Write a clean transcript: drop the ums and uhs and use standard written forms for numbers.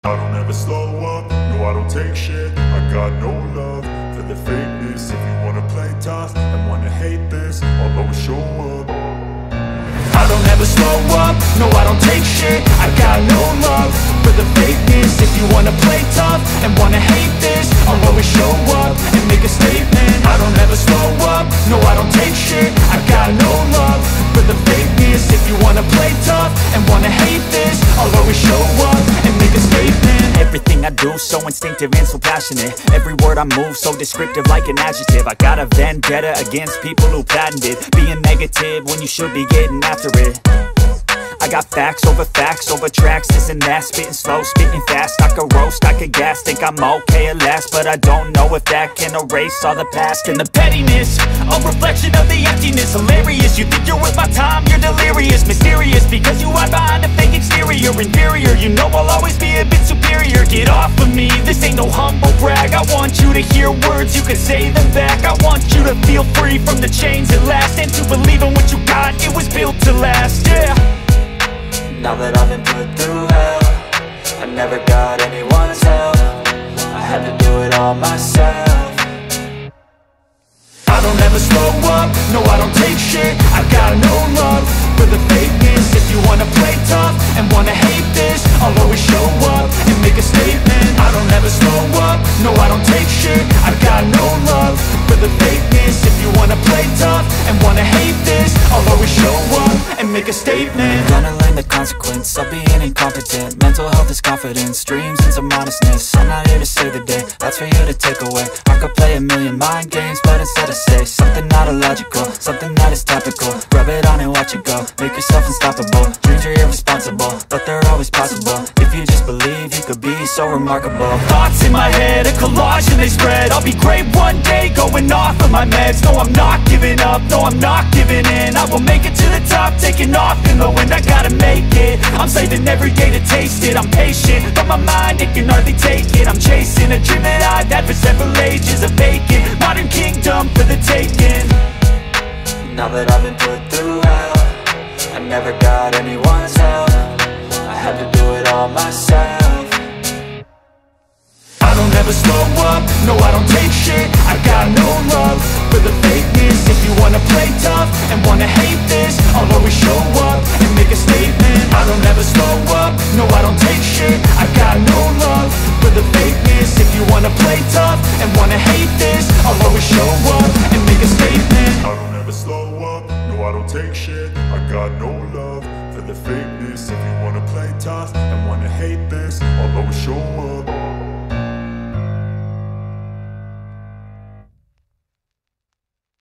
I don't ever slow up, no I don't take shit. I got no love for the fakeness. If you wanna play tough and wanna hate this, I'll always show up. I don't ever slow up, no I don't take shit. I got no love for the fakeness. If you wanna play tough and wanna hate this, I'll always show up and make a statement. I don't ever slow up, no I don't take shit. I got no love for the fakeness. If you wanna play tough and wanna hate this, I'll always show up and make a statement. Everything I do so instinctive and so passionate. Every word I move so descriptive like an adjective. I got a vendetta against people who patented being negative when you should be getting after it. I got facts over tracks, this and that. Spitting slow, spitting fast, I could roast, I could gas. Think I'm okay at last, but I don't know if that can erase all the past. And the pettiness, a reflection of the emptiness. Hilarious, you think you're worth my time, you're delirious. Mysterious, because you hide behind a fake exterior. Inferior, you know I'll always be a bit superior. Get off of me, this ain't no humble brag. I want you to hear words, you can say them back. I want you to feel free from the chains at last, and to believe in what you got, it was built to last, yeah. Now that I've been put through hell, I never got anyone's help. I had to do it all myself. I don't ever slow up, no I don't take shit. I got no love for the fakeness. If you wanna play tough and wanna hate this, I'll always show up and make a statement. I don't ever slow up, no I don't take shit. I got no love for the fakeness. If you wanna play tough and wanna hate this, I'll always show up and make a statement. Gonna learn the consequence of being incompetent. Mental health is confidence, dreams and some modestness. I'm not here to save the day, that's for you to take away. I could play a million mind games, but instead I say something not illogical, something that is topical. Rub it on and watch it go, make yourself unstoppable. Dreams are irresponsible, but they're always possible. If you just believe, you could be so remarkable. Thoughts in my head, a collage and they spread. I'll be great one day, going off of my meds. No, I'm not giving up, no, I'm not giving in. I will make it to the top, taking off in the wind. I gotta make it, I'm saving every day to taste it. I'm patient, but my mind, it can hardly take it. I'm chasing a dream that I've had for several ages. A vacant, modern kingdom for the taking. Now that I've been put through hell, I never got anyone's help. I had to do it all myself. I don't ever slow up, no I don't take shit. I got no love for the fakeness. If you wanna play tough and wanna hate this, I'll always show up and make a statement. I don't ever slow up, no I don't take shit. I got no love for the fakeness. If you wanna play tough and wanna hate this, I'll always show up and make a statement. I don't ever slow up, no I don't take shit. I got no love for the fakeness. If you wanna play tough and wanna hate this, I'll always show up.